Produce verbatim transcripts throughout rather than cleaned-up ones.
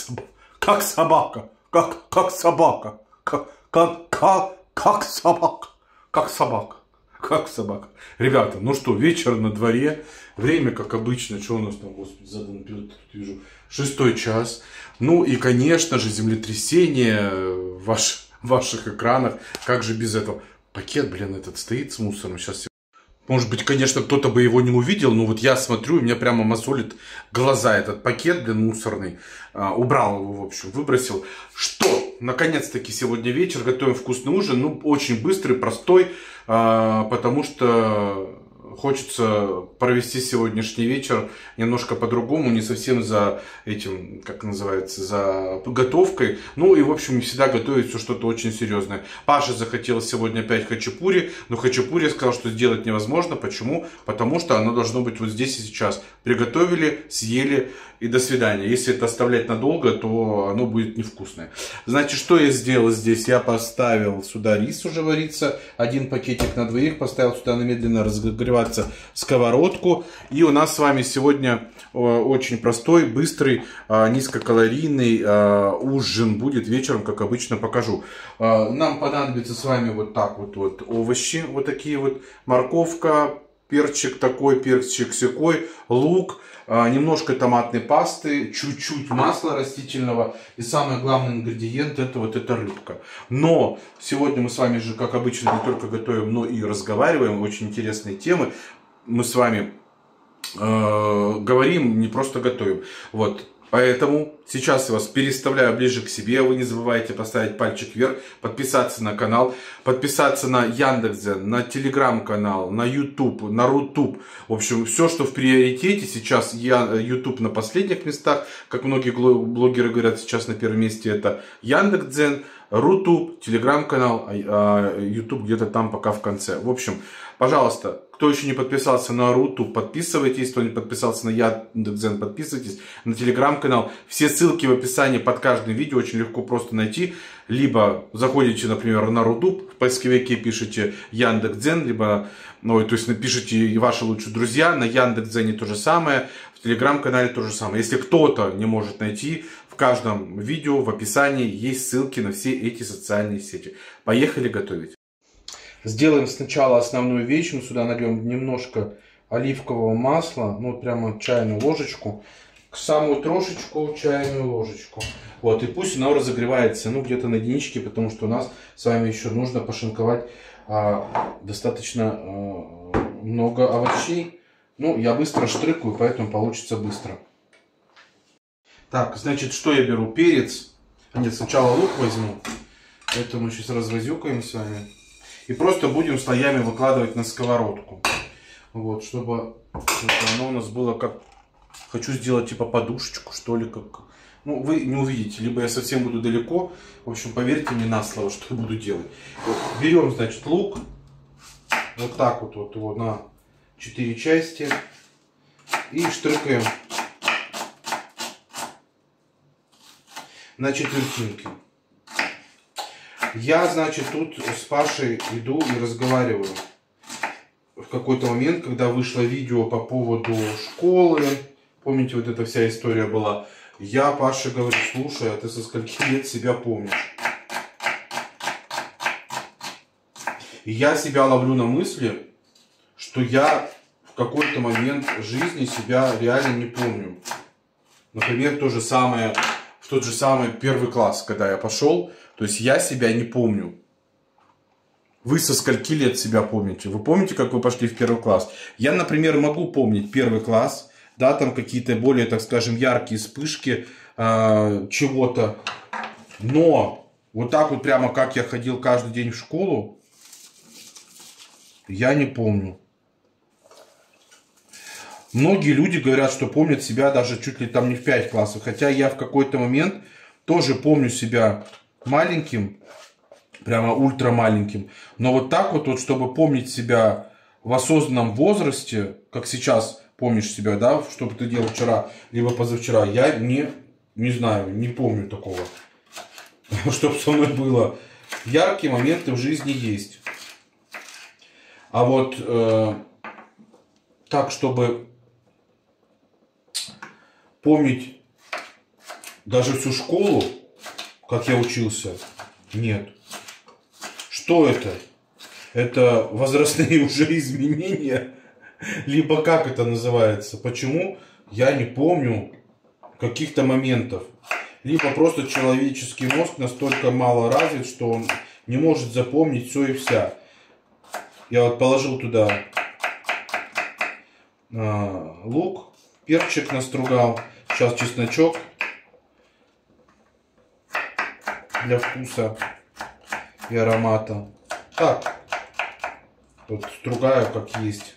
собака, как собака, как, как собака, как, как, как, как собака, как собака, как собака. Ребята, ну что, вечер на дворе, время, как обычно, что у нас там, господи, задан период, тут вижу, шестой час. Ну и, конечно же, землетрясение в, ваш, в ваших экранах, как же без этого. Пакет, блин, этот стоит с мусором, сейчас. Может быть, конечно, кто-то бы его не увидел, но вот я смотрю, у меня прямо мозолит глаза этот пакет, блин, мусорный. А, убрал его, в общем, выбросил. Что? Наконец-таки сегодня вечер, готовим вкусный ужин. Ну, очень быстрый, простой, а, потому что хочется провести сегодняшний вечер немножко по-другому, не совсем за этим, как называется, за готовкой. Ну и, в общем, всегда готовить что-то очень серьезное. Паша захотел сегодня опять хачапури, но хачапури сказал, что сделать невозможно. Почему? Потому что оно должно быть вот здесь и сейчас. Приготовили, съели и до свидания. Если это оставлять надолго, то оно будет невкусное. Значит, что я сделал здесь? Я поставил сюда рис уже вариться, один пакетик на двоих, поставил сюда на медленно разогреваться сковородку. И у нас с вами сегодня очень простой, быстрый, низкокалорийный ужин будет вечером, как обычно покажу. Нам понадобится с вами вот так вот, вот овощи, вот такие вот, морковка, перчик такой, перчик сякой, лук, немножко томатной пасты, чуть-чуть масла растительного. И самый главный ингредиент это вот эта рыбка. Но сегодня мы с вами же, как обычно, не только готовим, но и разговариваем. Очень интересные темы. Мы с вами э, говорим, не просто готовим. Вот. Поэтому сейчас я вас переставляю ближе к себе. Вы не забывайте поставить пальчик вверх, подписаться на канал, подписаться на Яндекс.Дзен, на Телеграм-канал, на YouTube, на Рутуб. В общем, все, что в приоритете. Сейчас я YouTube на последних местах. Как многие блогеры говорят, сейчас на первом месте это Яндекс.Дзен, Рутуб, Телеграм-канал, а YouTube где-то там пока в конце. В общем, пожалуйста, кто еще не подписался на Рутуб, подписывайтесь. Кто не подписался на Яндекс.Дзен, подписывайтесь. На Телеграм-канал. Все ссылки в описании под каждым видео. Очень легко просто найти. Либо заходите, например, на Рутуб, в поисковике пишите Яндекс.Дзен, либо, ну, то есть напишите ваши лучшие друзья. На Яндекс.Дзене то же самое. В Телеграм-канале то же самое. Если кто-то не может найти, в каждом видео в описании есть ссылки на все эти социальные сети. Поехали готовить. Сделаем сначала основную вещь. Мы сюда нальем немножко оливкового масла. Ну, вот прямо чайную ложечку. Самую трошечку чайную ложечку. Вот, и пусть оно разогревается, ну, где-то на единичке, потому что у нас с вами еще нужно пошинковать а, достаточно а, много овощей. Ну, я быстро штрыкаю, поэтому получится быстро. Так, значит, что я беру? Перец. Нет, сначала лук возьму. Это мы сейчас разразюкаем с вами. И просто будем слоями выкладывать на сковородку. Вот, чтобы оно у нас было как... Хочу сделать типа подушечку, что ли, как... Ну, вы не увидите, либо я совсем буду далеко. В общем, поверьте мне на слово, что я буду делать. Вот, берем, значит, лук. Вот так вот, вот его на четыре части. И штрыкаем на четвертинки. Я, значит, тут с Пашей иду и разговариваю. В какой-то момент, когда вышло видео по поводу школы, помните, вот эта вся история была, я Паше говорю: слушай, а ты со скольки лет себя помнишь? И я себя ловлю на мысли, что я в какой-то момент жизни себя реально не помню. Например, то же самое, в тот же самый первый класс, когда я пошел, то есть я себя не помню. Вы со скольки лет себя помните? Вы помните, как вы пошли в первый класс? Я, например, могу помнить первый класс, да, там какие-то более, так скажем, яркие вспышки э, чего-то. Но вот так вот прямо, как я ходил каждый день в школу, я не помню. Многие люди говорят, что помнят себя даже чуть ли там не в пять классов. Хотя я в какой-то момент тоже помню себя маленьким, прямо ультра маленьким. Но вот так вот, вот, чтобы помнить себя в осознанном возрасте, как сейчас помнишь себя, да, что ты делал вчера, либо позавчера, я не, не знаю, не помню такого. Чтобы со мной было. Яркие моменты в жизни есть. А вот э, так, чтобы помнить Даже всю школу, как я учился, нет. Что это? Это возрастные уже изменения? Либо как это называется? Почему? Я не помню каких-то моментов. Либо просто человеческий мозг настолько мало развит, что он не может запомнить все и вся. Я вот положил туда а, лук, перчик настругал, сейчас чесночок для вкуса и аромата. Так, вот стругаю как есть.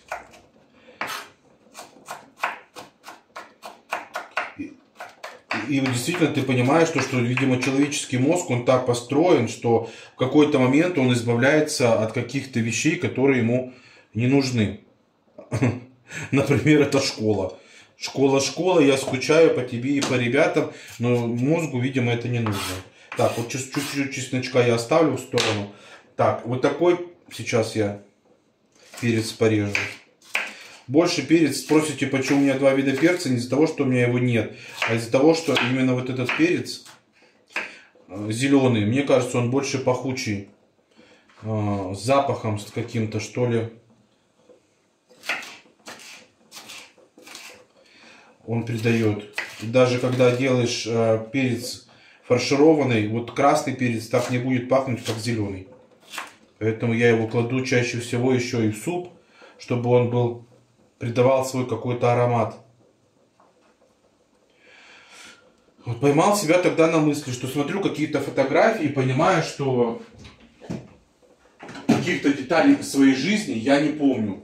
И действительно ты понимаешь, что, что, видимо, человеческий мозг, он так построен, что в какой-то момент он избавляется от каких-то вещей, которые ему не нужны. Например, это школа. Школа, школа, я скучаю по тебе и по ребятам, но мозгу, видимо, это не нужно. Так, вот чуть-чуть чесночка я оставлю в сторону. Так, вот такой сейчас я перец порежу. Больше перец, спросите, почему у меня два вида перца, не из-за того, что у меня его нет, а из-за того, что именно вот этот перец зеленый, мне кажется, он больше пахучий, с запахом с каким-то, что ли. Он придает. И даже когда делаешь перец фаршированный, вот красный перец так не будет пахнуть, как зеленый. Поэтому я его кладу чаще всего еще и в суп, чтобы он был... придавал свой какой-то аромат. Вот поймал себя тогда на мысли, что смотрю какие-то фотографии и понимаю, что каких-то деталей своей жизни я не помню.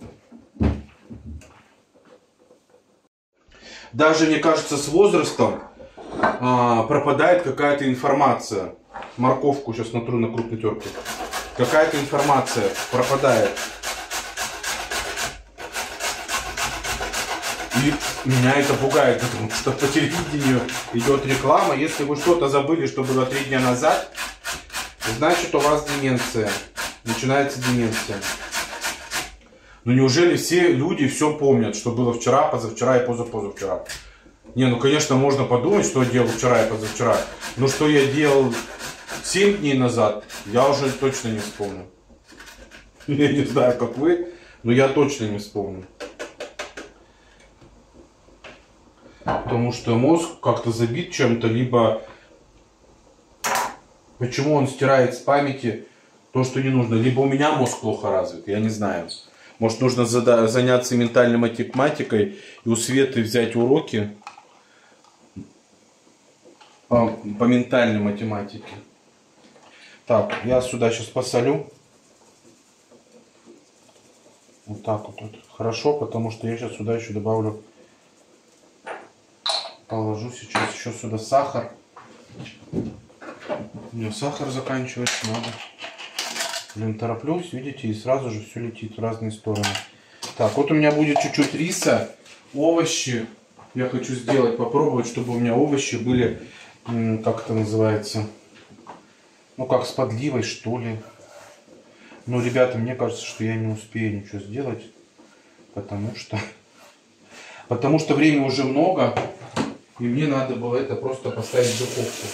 Даже, мне кажется, с возрастом а, пропадает какая-то информация. Морковку сейчас натру на крупной терке. Какая-то информация пропадает. И меня это пугает, потому что по телевидению идет реклама. Если вы что-то забыли, что было три дня назад, значит, у вас деменция. Начинается деменция. Ну неужели все люди все помнят, что было вчера, позавчера и позапозавчера? Не, ну конечно, можно подумать, что я делал вчера и позавчера. Но что я делал семь дней назад, я уже точно не вспомню. Я не знаю, как вы, но я точно не вспомню. Потому что мозг как-то забит чем-то, либо почему он стирает с памяти то, что не нужно. Либо у меня мозг плохо развит, я не знаю. Может, нужно заняться ментальной математикой и у Светы взять уроки по, по ментальной математике. Так, я сюда сейчас посолю. Вот так вот. Хорошо, потому что я сейчас сюда еще добавлю. Положу сейчас еще сюда сахар. У меня сахар заканчивается, надо. Блин, тороплюсь, видите, и сразу же все летит в разные стороны. Так, вот у меня будет чуть-чуть риса, овощи. Я хочу сделать, попробовать, чтобы у меня овощи были, как это называется, ну как с подливой, что ли. Но, ребята, мне кажется, что я не успею ничего сделать, потому что, потому что времени уже много. И мне надо было это просто поставить в духовку.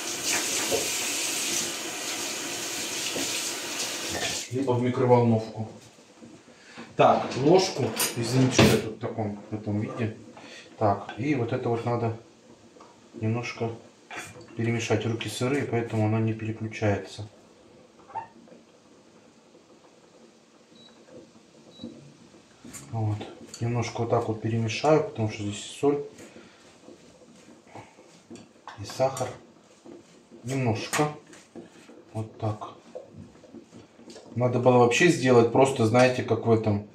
Либо в микроволновку. Так, ложку. Извините, что я тут в таком, в этом виде. Так, и вот это вот надо немножко перемешать. Руки сырые, поэтому она не переключается. Вот. Немножко вот так вот перемешаю, потому что здесь соль. И сахар. Немножко. Вот так. Надо было вообще сделать просто, знаете, как в этом.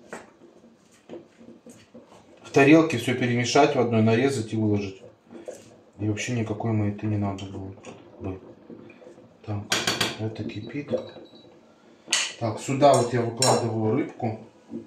В тарелке все перемешать в одной, нарезать и выложить. И вообще никакой маяты не надо было бы. Так, это кипит. Так, сюда вот я выкладываю рыбку.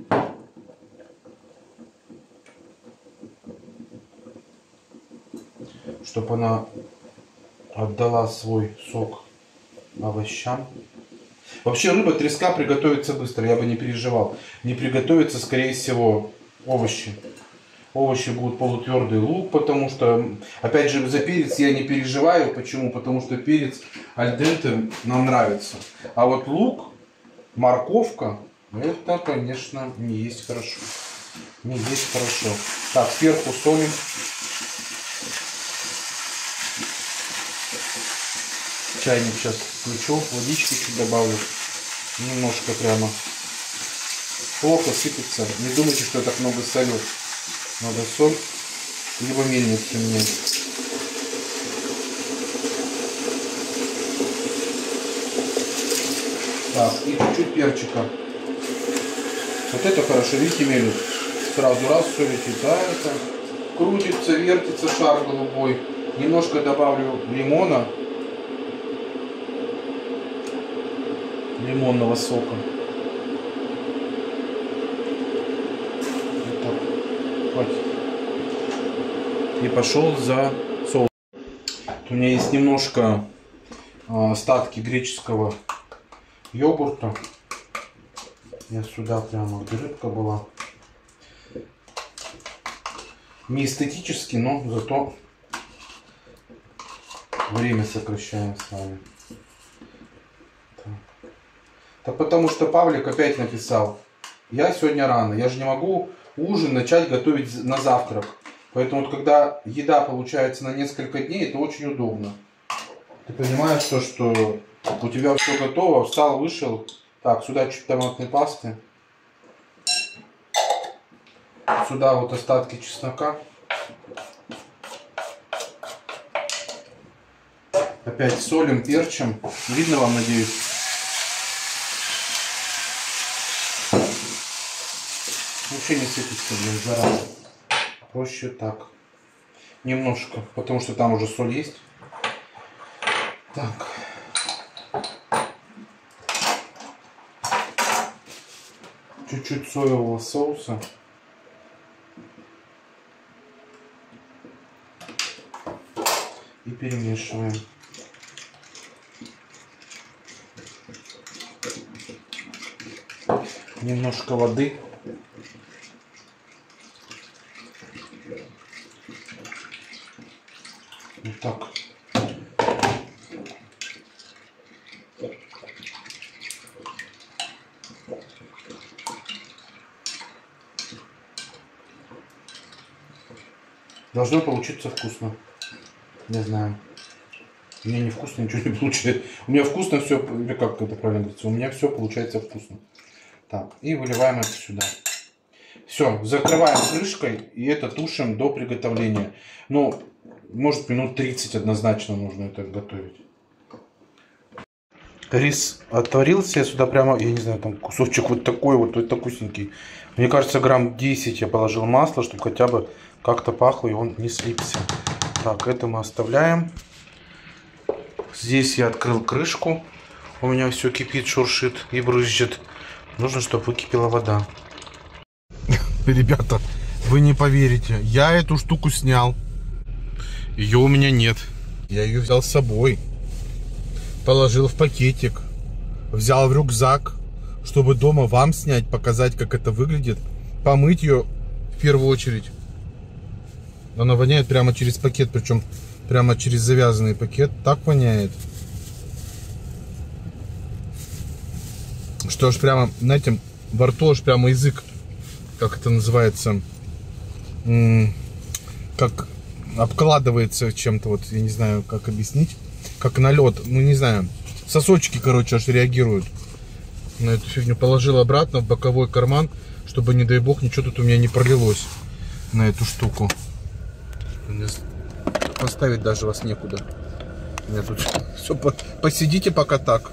Чтобы она отдала свой сок овощам. Вообще рыба, треска приготовится быстро, я бы не переживал. Не приготовится, скорее всего, овощи. овощи будут полутвердый, лук, потому что, опять же, за перец я не переживаю. Почему? Потому что перец аль денте нам нравится. А вот лук, морковка, это, конечно, не есть хорошо. Не есть хорошо. Так, сверху солим. Чайник сейчас включу, водички чуть добавлю. Немножко прямо. Плохо сыпется. Не думайте, что я так много солю. Надо соль, либо мельницу менять. Так, и чуть-чуть перчика. Вот это хорошо, видите, мелют. Сразу раз солите, да, это крутится, вертится шар голубой. Немножко добавлю лимона. Лимонного сока. Вот так. Хватит. И пошел за соус. У меня есть немножко э, остатки греческого йогурта. Я сюда прямо, где рыбка была. Не эстетически, но зато время сокращаем с вами. Да потому что Павлик опять написал: я сегодня рано, я же не могу ужин начать готовить на завтрак. Поэтому вот когда еда получается на несколько дней, это очень удобно. Ты понимаешь то, что у тебя все готово, встал, вышел. Так, сюда чуть томатной пасты. Сюда вот остатки чеснока. Опять солим, перчим. Видно вам, надеюсь? Вообще не сыпется, блин, зараза. Проще так. Немножко, потому что там уже соль есть. Так. Чуть-чуть соевого соуса. И перемешиваем. Немножко воды. Вот так. Должно получиться вкусно. Не знаю. У меня не вкусно, ничего не получается. У меня вкусно все, или как это правильно говорится, у меня все получается вкусно. Так, и выливаем это сюда. Все, закрываем крышкой и это тушим до приготовления. Ну, может, минут тридцать однозначно нужно это готовить. Рис отварился, я сюда прямо, я не знаю, там кусочек вот такой вот, вот вкусненький. Мне кажется, грамм десять я положил масла, чтобы хотя бы как-то пахло и он не слипся. Так, это мы оставляем. Здесь я открыл крышку. У меня все кипит, шуршит и брызжет. Нужно, чтобы выкипела вода. Ребята, вы не поверите, я эту штуку снял. Ее у меня нет. Я ее взял с собой. Положил в пакетик. Взял в рюкзак, чтобы дома вам снять, показать, как это выглядит. Помыть ее в первую очередь. Она воняет прямо через пакет, причем прямо через завязанный пакет. Так воняет. Что ж прямо, знаете, во рту аж прямо язык, как это называется, как обкладывается чем-то, вот я не знаю, как объяснить, как налет, ну не знаю, сосочки, короче, аж реагируют на эту фигню. Положил обратно в боковой карман, чтобы, не дай бог, ничего тут у меня не пролилось на эту штуку. Поставить даже вас некуда. У меня тут все, посидите пока так.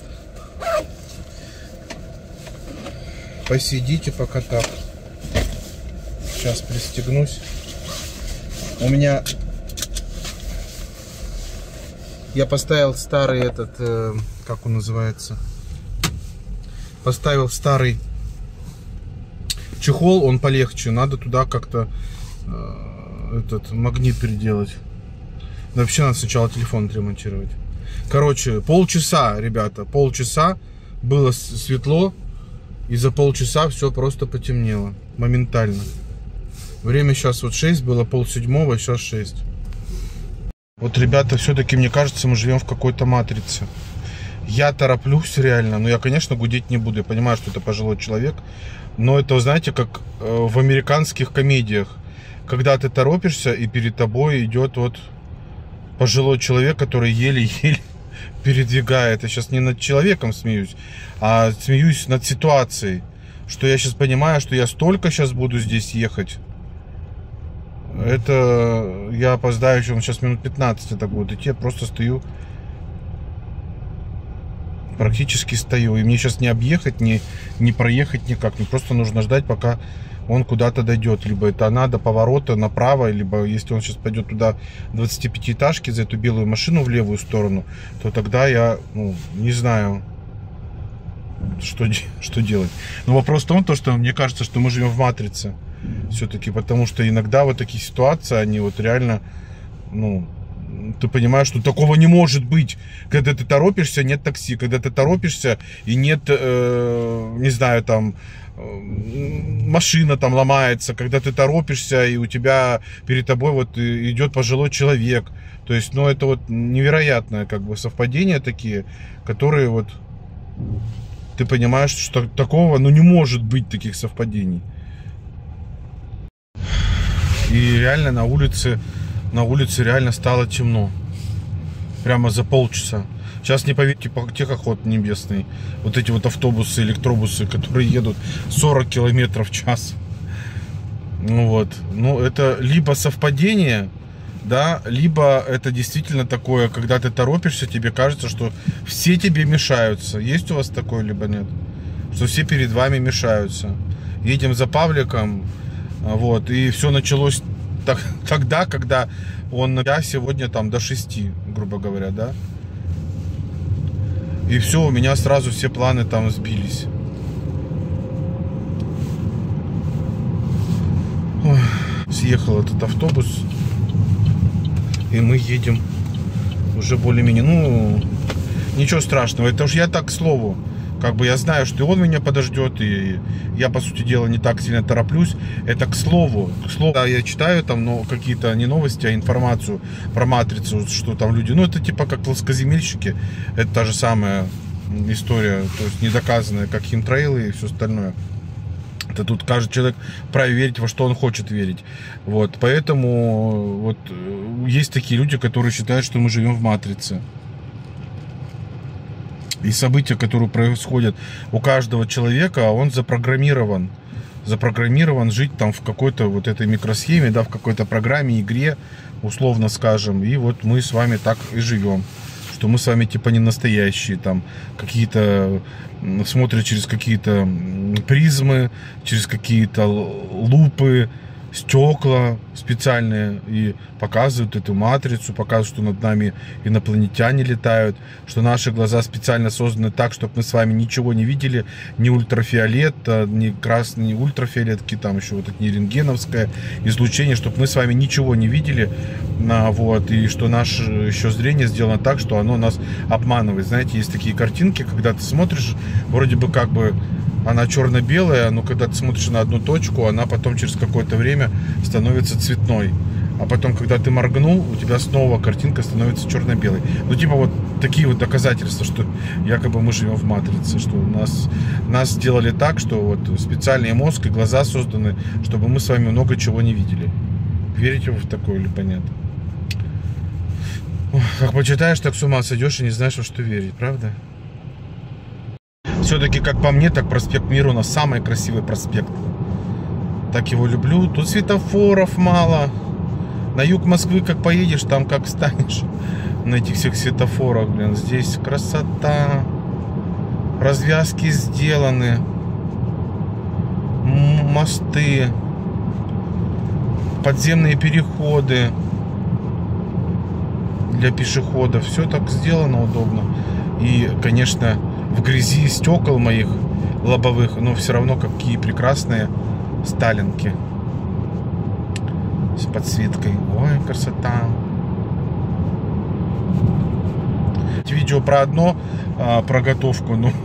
Посидите пока так. Сейчас пристегнусь. У меня... Я поставил старый этот... Э, как он называется? Поставил старый чехол, он полегче. Надо туда как-то э, этот магнит переделать. Но вообще надо сначала телефон отремонтировать. Короче, полчаса, ребята, полчаса было светло. И за полчаса все просто потемнело. Моментально. Время сейчас вот шесть, было полседьмого, сейчас шесть. Вот, ребята, все-таки, мне кажется, мы живем в какой-то матрице. Я тороплюсь реально, но я, конечно, гудеть не буду. Я понимаю, что это пожилой человек. Но это, знаете, как в американских комедиях. Когда ты торопишься, и перед тобой идет вот пожилой человек, который еле-еле передвигает. Я сейчас не над человеком смеюсь, а смеюсь над ситуацией. Что я сейчас понимаю, что я столько сейчас буду здесь ехать. Это я опоздаю еще, сейчас минут пятнадцать это будет идти. Я просто стою. Практически стою. И мне сейчас не объехать, не, не проехать никак. Мне просто нужно ждать, пока он куда-то дойдет. Либо это она до поворота направо, либо если он сейчас пойдет туда двадцатипятиэтажки за эту белую машину в левую сторону, то тогда я, ну, не знаю, что, что делать. Но вопрос в том, то, что мне кажется, что мы живем в матрице. Все-таки, потому что иногда вот такие ситуации, они вот реально, ну, ты понимаешь, что такого не может быть. Когда ты торопишься, нет такси. Когда ты торопишься и нет, э, не знаю, там, э, машина там ломается. Когда ты торопишься и у тебя перед тобой вот идет пожилой человек. То есть, ну, это вот невероятное как бы совпадения такие, которые вот ты понимаешь, что такого, ну, не может быть таких совпадений. И реально на улице, на улице реально стало темно. Прямо за полчаса. Сейчас, не поверьте, техоход небесный. Вот эти вот автобусы, электробусы, которые едут сорок километров в час. Ну вот. Ну, это либо совпадение, да, либо это действительно такое, когда ты торопишься, тебе кажется, что все тебе мешаются. Есть у вас такое, либо нет? Что все перед вами мешаются. Едем за Павликом. Вот, и все началось так, тогда, когда он, я сегодня там до шести, грубо говоря, да. И все, у меня сразу все планы там сбились. Ой, съехал этот автобус. И мы едем уже более-менее, ну, ничего страшного. Это уж я так к слову. Как бы я знаю, что и он меня подождет, и я, по сути дела, не так сильно тороплюсь. Это к слову. К слову, да, я читаю там, но какие-то не новости, а информацию про матрицу, что там люди, ну, это типа как плоскоземельщики. Это та же самая история, то есть недоказанная, как химтрейлы и все остальное. Это тут каждый человек вправе верить, во что он хочет верить. Вот, поэтому вот есть такие люди, которые считают, что мы живем в матрице. И события, которые происходят у каждого человека, он запрограммирован. Запрограммирован жить там в какой-то вот этой микросхеме, да, в какой-то программе, игре, условно скажем. И вот мы с вами так и живем. Что мы с вами типа не настоящие, там какие-то смотрят через какие-то призмы, через какие-то лупы, стекла специальные и показывают эту матрицу, показывают, что над нами инопланетяне летают, что наши глаза специально созданы так, чтобы мы с вами ничего не видели, ни ультрафиолет, ни красный, ни ультрафиолетки, там еще вот это не рентгеновское излучение, чтобы мы с вами ничего не видели, вот, и что наше еще зрение сделано так, что оно нас обманывает. Знаете, есть такие картинки, когда ты смотришь, вроде бы как бы она черно-белая, но когда ты смотришь на одну точку, она потом через какое-то время становится цветной. А потом, когда ты моргнул, у тебя снова картинка становится черно-белой. Ну, типа вот такие вот доказательства, что якобы мы живем в матрице, что нас, нас сделали так, что вот специальный мозг и глаза созданы, чтобы мы с вами много чего не видели. Верите вы в такое или понятно? Как почитаешь, так с ума сойдешь и не знаешь, во что верить, правда? Все-таки, как по мне, так проспект Мира у нас самый красивый проспект. Так его люблю. Тут светофоров мало. На юг Москвы как поедешь, там как встанешь на этих всех светофорах, блин. Здесь красота. Развязки сделаны. Мосты. Подземные переходы для пешеходов. Все так сделано удобно. И, конечно, в грязи стекол моих лобовых, но все равно какие прекрасные сталинки с подсветкой. Ой, красота. Видео про одно, а, про готовку, ну,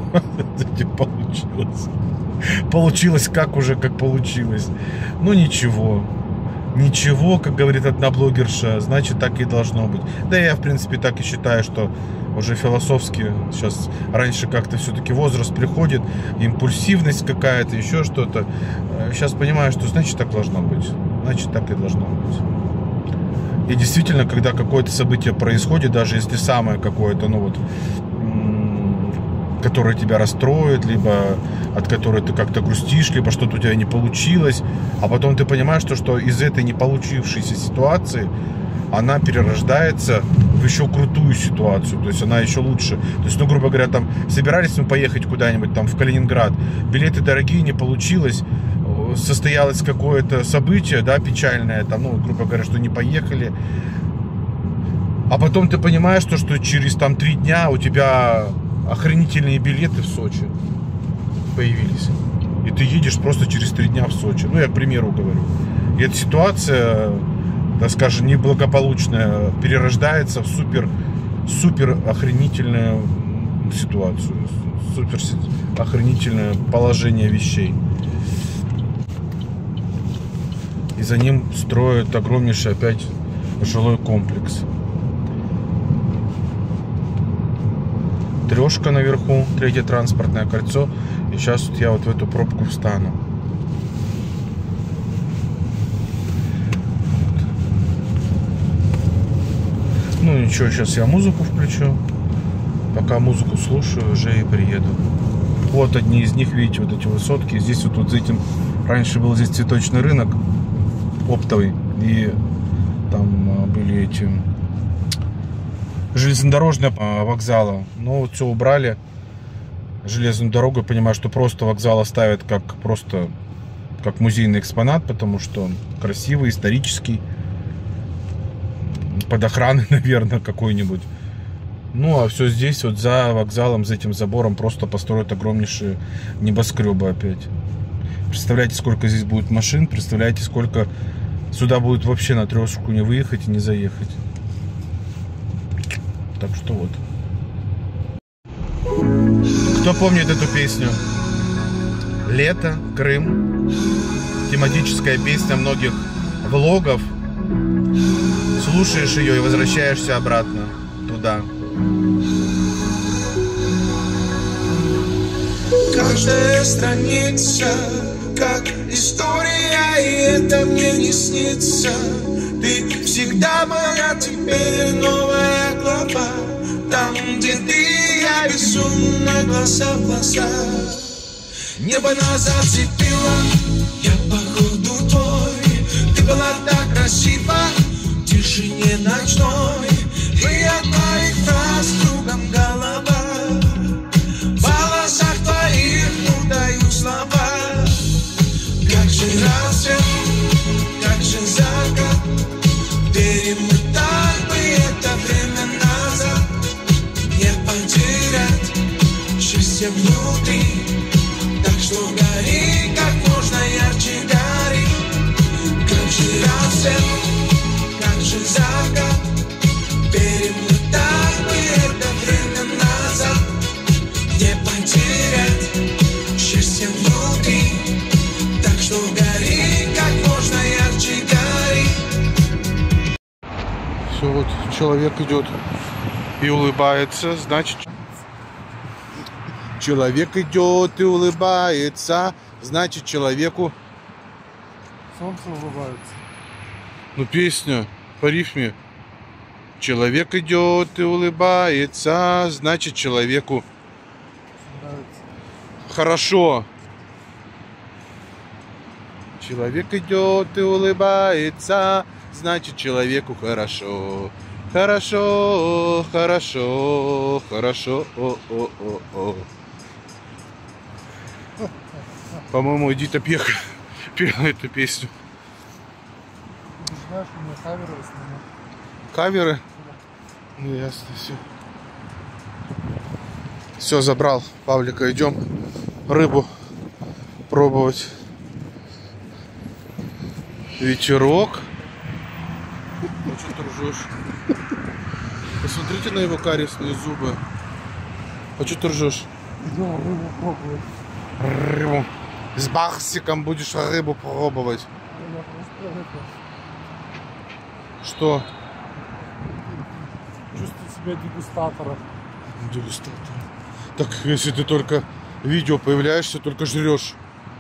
получилось. Получилось как уже, как получилось. Ну, ничего. ничего, как говорит одна блогерша, значит так и должно быть. Да я, в принципе, так и считаю, что уже философски сейчас, раньше как-то все-таки возраст приходит, импульсивность какая-то, еще что-то. Сейчас понимаю, что значит так должно быть, значит так и должно быть. И действительно, когда какое-то событие происходит, даже если самое какое-то, ну вот, которое тебя расстроит, либо от которой ты как-то грустишь, либо что-то у тебя не получилось, а потом ты понимаешь, что, что из этой не получившейся ситуации она перерождается в еще крутую ситуацию, то есть она еще лучше. То есть, ну, грубо говоря, там собирались мы поехать куда-нибудь там в Калининград, билеты дорогие, не получилось, состоялось какое-то событие, да, печальное, там, ну, грубо говоря, что не поехали, а потом ты понимаешь, что, что через там три дня у тебя охренительные билеты в Сочи появились. И ты едешь просто через три дня в Сочи. Ну, я к примеру говорю. И эта ситуация, так скажем, неблагополучная, перерождается в супер, супер охренительную ситуацию. Супер охренительное положение вещей. И за ним строят огромнейший опять жилой комплекс. Трешка наверху, третье транспортное кольцо. И сейчас вот я вот в эту пробку встану. Ну ничего, сейчас я музыку включу. Пока музыку слушаю, уже и приеду. Вот одни из них, видите, вот эти высотки. Здесь вот, вот за этим, раньше был здесь цветочный рынок оптовый. И там были эти железнодорожные вокзалы. Но вот все убрали. Железную дорогу, я понимаю, что просто вокзал оставят как просто как музейный экспонат, потому что он красивый, исторический, под охраной, наверное, какой-нибудь. Ну, а все здесь, вот за вокзалом, за этим забором просто построят огромнейшие небоскребы опять. Представляете, сколько здесь будет машин, представляете, сколько сюда будет вообще на трешку не выехать и не заехать. Так что вот. Кто помнит эту песню? Лето, Крым. Тематическая песня многих влогов. Слушаешь ее и возвращаешься обратно туда. Каждая страница как история, и это мне не снится. Ты всегда была, теперь новая глава. Там, где ты, я безумно, глаза в глаза. Небо нас зацепило, я походу твой. Ты была так красива в тишине ночной. И от твоих фраз кругом голова. В волосах твоих удаю слова. Как же рассвет, как же закат. Перемотать бы это время назад. Не потерять счастье внутри. Так что гори, как можно ярче гори. Как же рассвет, как же закат. Перемотать бы это время назад. Не потерять счастье внутри. Так что гори, как можно ярче гори. Все, вот человек идет и улыбается, значит, человек идет и улыбается, значит, человеку Солнце улыбается. Ну, песня по рифме. Человек идет и улыбается, значит, человеку Нравится. хорошо. Человек идет и улыбается, значит, человеку хорошо. Хорошо, хорошо, хорошо. О, о, о, о. По-моему, Эдита Пьех пела эту песню. Ты знаешь, у меня каверы в основном. Каверы? Ну, ясно, все. Все, забрал Павлика. Идем рыбу пробовать. Вечерок. Ну, что ты ржешь? Посмотрите на его кариесные зубы. А что ты ржешь? Идем рыбу пробовать. Рыбу. С Барсиком будешь рыбу пробовать. Я просто это... Что? Чувствую себя дегустатором. Дегустатор. Так, если ты только видео появляешься, только жрешь.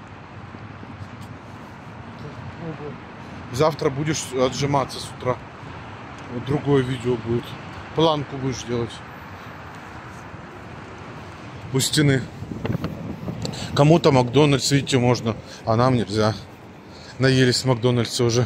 Завтра будешь отжиматься с утра. Вот другое видео будет. Планку будешь делать. У стены. Кому-то Макдональдс, видите, можно, а нам нельзя. Наелись в Макдональдсе уже.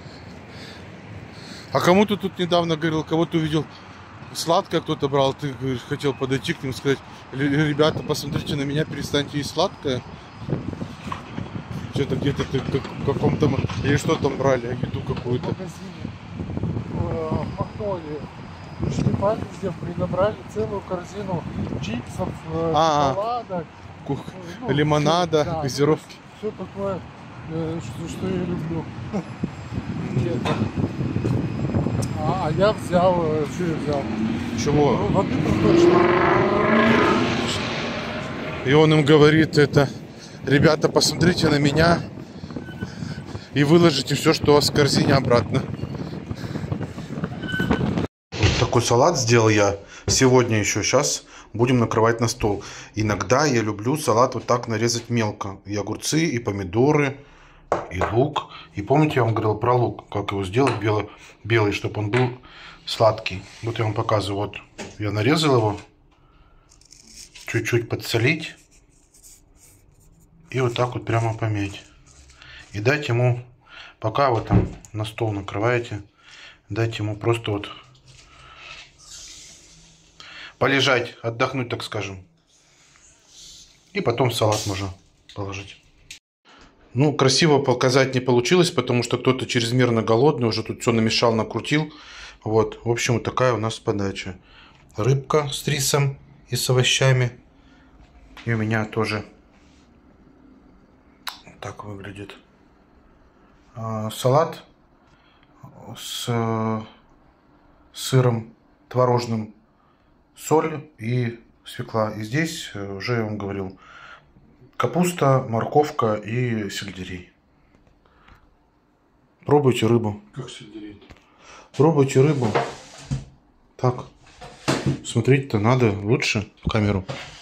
А кому-то тут недавно говорил, кого-то увидел сладкое, кто-то брал, ты говоришь, хотел подойти к ним и сказать: ребята, посмотрите на меня, перестаньте есть сладкое. Что-то где-то ты в каком-то... Или что там брали, еду какую-то. В магазине в Макдональдсе пришли парни, где набрали целую корзину чипсов, А-а. шоколадок, Кух... ну, лимонада, да, газировки. Все такое, что, что я люблю. Нет. А, а я взял, что я взял? Чего? Ну, воды проточной. И он им говорит это: ребята, посмотрите на меня и выложите все, что у вас в корзине, обратно. Вот такой салат сделал я сегодня еще. Сейчас будем накрывать на стол. Иногда я люблю салат вот так нарезать мелко. И огурцы, и помидоры, и лук. И помните, я вам говорил про лук, как его сделать белый, белый, чтобы он был сладкий. Вот я вам показываю. Вот я нарезал его. Чуть-чуть подсолить. И вот так вот прямо помять. И дать ему, пока вы там на стол накрываете, дать ему просто вот полежать, отдохнуть, так скажем. И потом в салат можно положить. Ну, красиво показать не получилось, потому что кто-то чрезмерно голодный, уже тут все намешал, накрутил. Вот, в общем, вот такая у нас подача. Рыбка с рисом и с овощами. И у меня тоже так выглядит. А, салат с сыром творожным, соль и свекла. И здесь уже, я вам говорил, капуста, морковка и сельдерей. Пробуйте рыбу. Как сельдерей? Пробуйте рыбу. Так. Смотреть-то надо лучше в камеру.